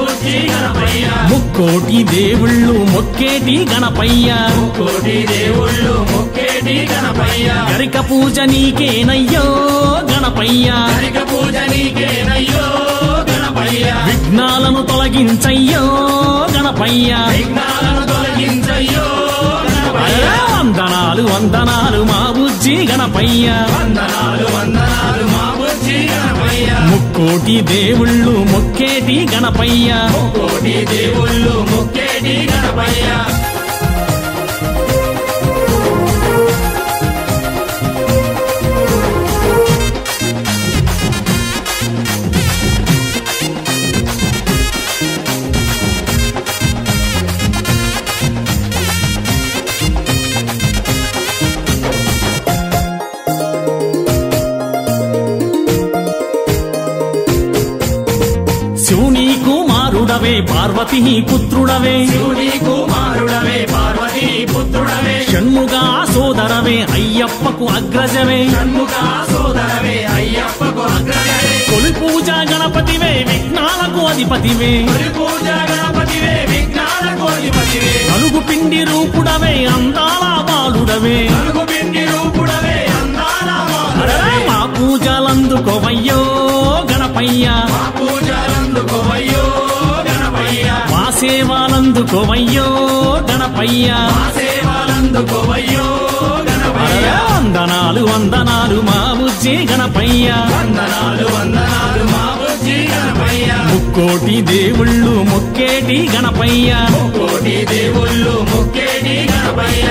బుజ్జి గణపయ్య ముక్కోటి దేవుళ్ళు మొక్కేటి గణపయ్య ముక్కోటి దేవుళ్ళు మొక్కేటి గణపయ్య గరిక పూజ నీకేనయ్యో గణపయ్య గరిక పూజ నీకేనయ్యో గణపయ్య విఘ్నాలను తొలగించయ్యో గణపయ్య విఘ్నాలను తొలగించయ్యో గణపయ్య వందనాలు వందనాలు మా బుజ్జి గణపయ్య వందనాలు వందనాలు మా బుజ్జి గణపయ్య ముక్కోటి దేవుళ్ళు మొక్కేటి గణపయ్య ముక్కోటి దేవుళ్ళు మొక్కేటి గణపయ్య శివుని కుమారుడవే పార్వతీ పుత్రుడవే శివుని కుమారుడవే పార్వతీ పుత్రుడవే షణ్ముగా సోదరవే అయ్యప్పకు అగ్రజవే షణ్ముఖ సోదరవే అయ్యప్పకు అగ్రజవే తొలి పూజ గణపతివే విఘ్నాలకు అధిపతివే తొలి పూజ గణపతివే విఘ్నాలకు అధిపతివే నలుగు పిండి రూపుడవే అందాల బాలుడవే నలుగు పిండి రూపుడవే అందాల అరే మా పూజలందుకోవయ్యో గణపయ్య మా పూజలందుకోవయ్యో గణపయ్య మా సేవలందుకోవయ్యో గణపయ్య మా సేవలందుకోవయ్యో గణపయ్య అరే వందనాలు వందనాలు మా బుజ్జి గణపయ్య వందనాలు వందనాలు మా బుజ్జి గణపయ్య ముక్కోటి దేవుళ్ళు మొక్కేటి గణపయ్య ముక్కోటి దేవుళ్ళు మొక్కేటి గణపయ్య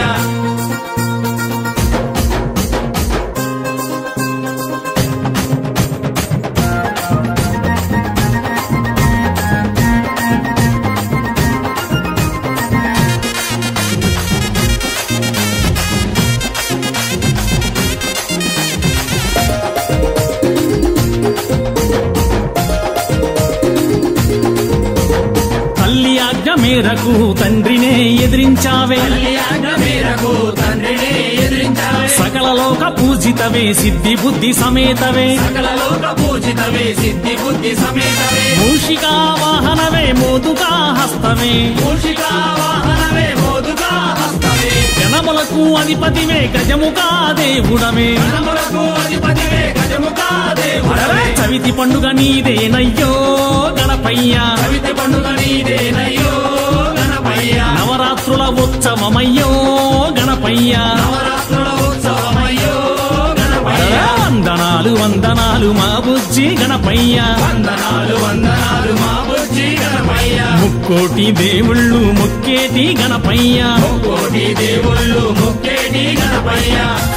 తల్లి ఆజ్ఞ మేరకు తండ్రినే ఎదిరించావే తల్లి ఆజ్ఞ మేరకు తండ్రిని ఎదిరించావే సకల లోక పూజితవే సిద్ధి బుద్ధి సమేతవే సకల లోక పూజితవే సిద్ధి బుద్ధి సమేతవే మూషికా వాహనవే మోదుకా హస్తవే మూషికా వాహనవే మోదుకా హస్తవే జనములకు అధిపతివే గజముఖా దేవుడవే గణములకు అధిపతివే గజముఖా దేవుడవే చవితి పండుగ నీదేనయ్యో గణపయ్య చవితి పండుగ నీదేనయ్యో గణపయ్య నవరాత్రుల ఉత్సవమయ్యో గణపయ్య నవరాత్రుల ఉత్సవమయ్యో గణపయ్య వందనాలు వందనాలు మా బుజ్జి గణపయ్య వందనాలు వందనాలు మా బుజ్జి గణపయ్య ముక్కోటి దేవుళ్ళు మొక్కేటి గణపయ్య ముక్కోటి దేవుళ్ళు మొక్కేటి గణపయ్య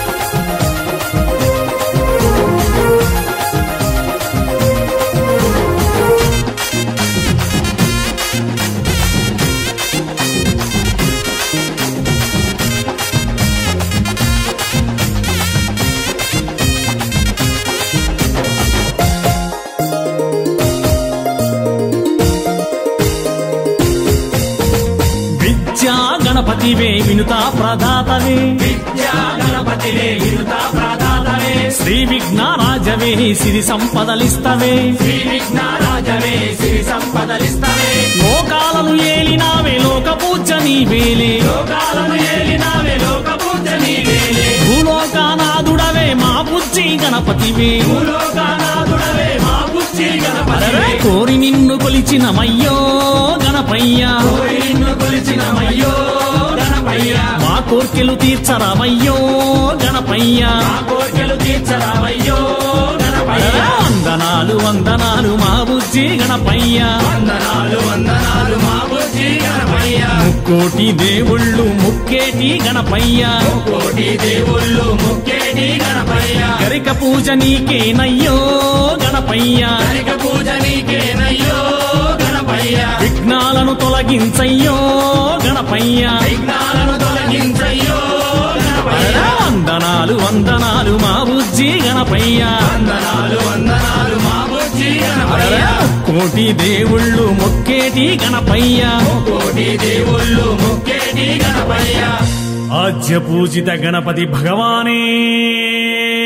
విద్యా గణపతివే వినుతా ప్రదాతవే విద్యా గణపతివే వినుతా ప్రదాతవే శ్రీ విఘ్నరాజవే సిరి సంపదలిస్తవే శ్రీ విఘ్నరాజవే సిరి సంపదలిస్తవే లోకాలను ఏలినావే లోక పూజ నీవేలే లోకాలను ఏలినావే లోక పూజ నీవేలే భూలోకానాథుడవే మా బుజ్జి గణపతివే భూలోకానాథుడవే మా బుజ్జి గణపతివే కోరి నిన్ను కొలిచినమయ్యో గణపయ్య కోరి నిన్ను కొలిచినమయ్యో గణపయ్య మా కోర్కెలు తీర్చరామయ్యో గణపయ్య మా కోర్కెలు తీర్చరామయ్యో గణపయ్య వందనాలు వందనాలు మా బుజ్జి గణపయ్య వందనాలు వందనాలు మా బుజ్జి గణపయ్య ముక్కోటి దేవుళ్ళు ముక్కేటి గణపయ్య కోటి దేవుళ్ళు మొక్కేటి గణపయ్య గరిక పూజ నీకేనయ్యో గణపయ్య గరిక పూజ నీకేనయ్యో గణపయ్య విఘ్నాలను తొలగించయ్యో గణపయ్య విఘ్నాలను తొలగించయ్యో గణపయ్య వందనాలు వందనాలు మా బుజ్జి గణపయ్య వందనాలు వందనాలు మా బుజ్జి గణపయ్య కోటి దేవుళ్ళు మొక్కేటి గణపయ్య కోటి దేవుళ్ళు మొక్కేటి గణపయ్య ఆజ్య పూజిత గణపతి భగవానే